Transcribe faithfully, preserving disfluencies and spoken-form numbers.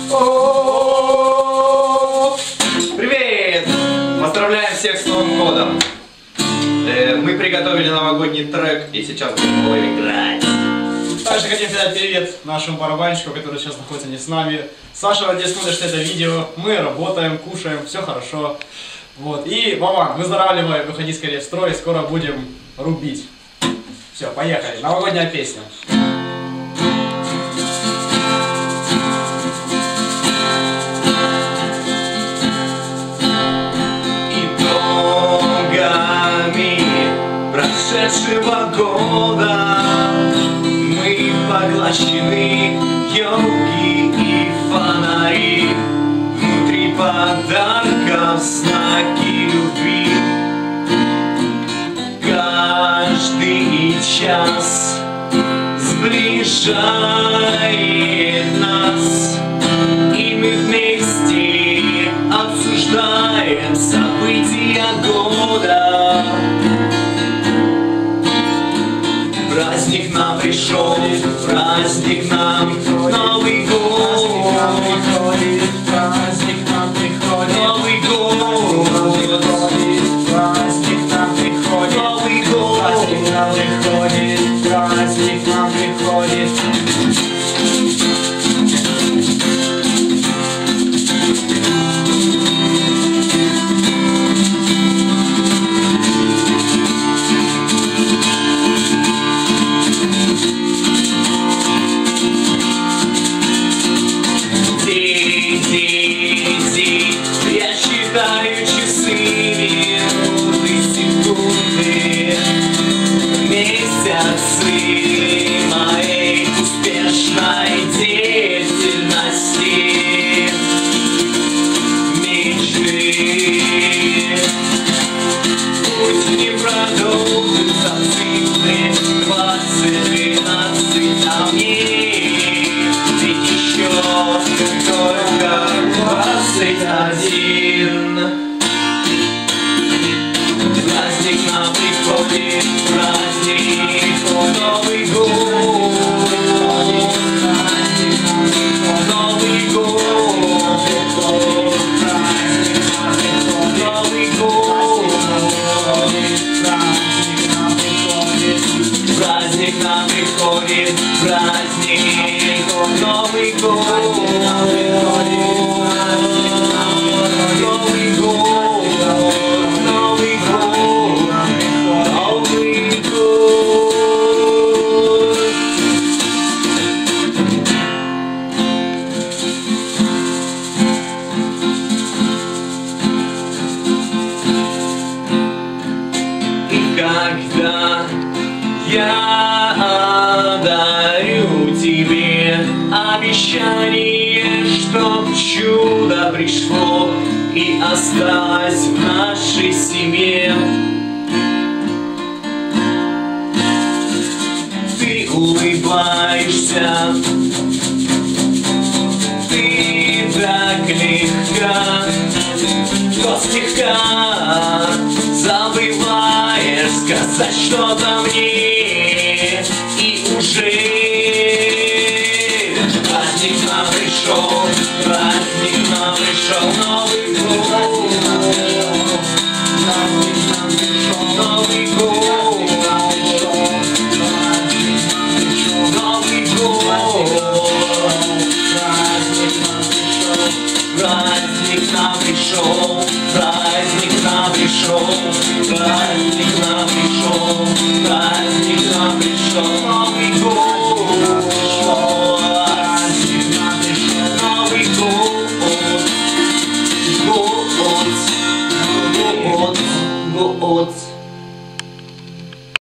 Привет! Поздравляем всех с Новым годом! Мы приготовили новогодний трек и сейчас будем его играть. Также хотим передать привет нашему барабанщику, который сейчас находится не с нами. Саша, надеюсь, смотришь это видео. Мы работаем, кушаем, все хорошо. Вот. И, Вован, выздоравливай, выходи скорее в строй, скоро будем рубить. Все, поехали. Новогодняя песня. Прошедшего года мы поглощены, елки и фонари, внутри подарков знаки любви. Каждый час сближает нас, и мы вместе обсуждаем события года. Праздник нам пришел, праздник нам, Новый год. Праздник нам приходит, Новый год. Праздник нам приходит, Новый год. Праздник нам приходит, праздник нам приходит. Я считаю часы, минуты, секунды, месяцы моей успешной деятельности, мечты. Пусть не продолжится цифры двадцать двенадцать, а мне ведь еще только двадцать один. Праздник нам приходит, праздник, Новый год. Новый год. Новый год. Праздник нам приходит, праздник, Новый год. Когда я дарю тебе обещание, чтоб чудо пришло и осталось в нашей семье, ты улыбаешься, ты так легка, но слегка забываешь сказать что-то мне, и уже праздник нам пришел, праздник нам пришел, Новый год. Праздник нам пришел, Новый год. Новый год. Праздник нам пришел, праздник нам пришел, праздник нам пришел, праздник нам пришел, праздник нам пришел, Новый год.